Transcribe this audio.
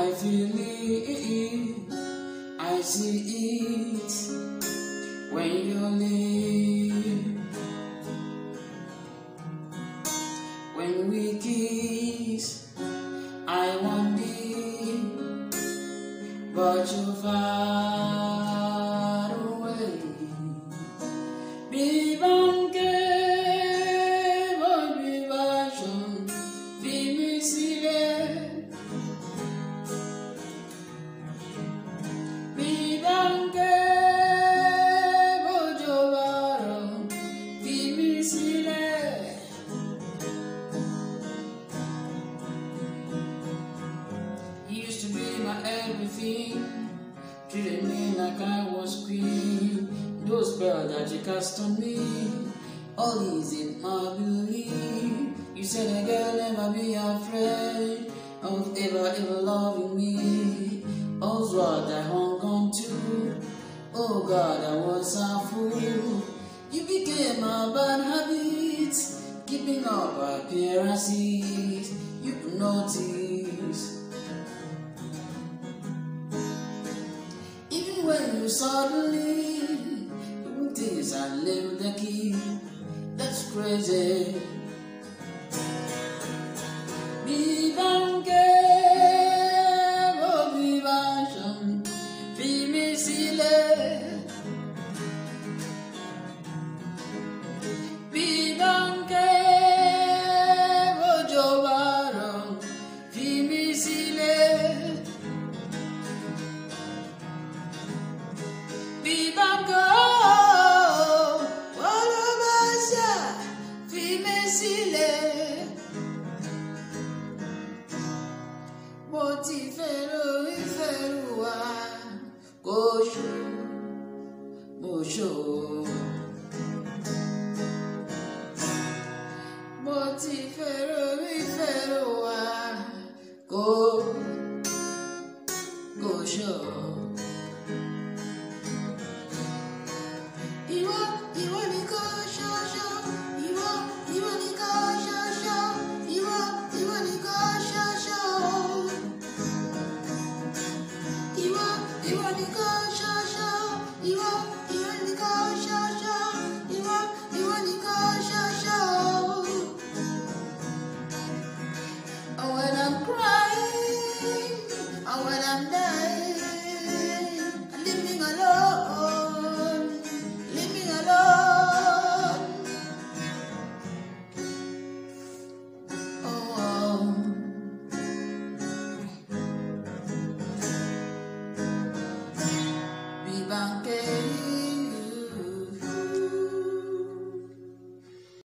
I feel it, I see it when you leave. When we kiss, I want thee, but you're far away. Bibanke, boy, Bibanke, vasatile. Bibanke, boy, vasatile. You used to be my everything, treated me like I was queen. Those spells that you cast on me, all is in my belief. You said a girl never be afraid of ever loving me. All's what I hung on to. Oh God, I was a fool. You became a bad habit, keeping up appearances. You notice. Even when you suddenly do things and leave the key, that's crazy. Bibanke, oh Bibanke, vasatile. Bibanke, oh vasatile. Bibanke, vasatile. Mo ti fẹ́ràn ìfẹ́ wa, kò ṣó, mo ṣó. Mo ti fẹ́ràn ìfẹ́ wa, kò ṣó.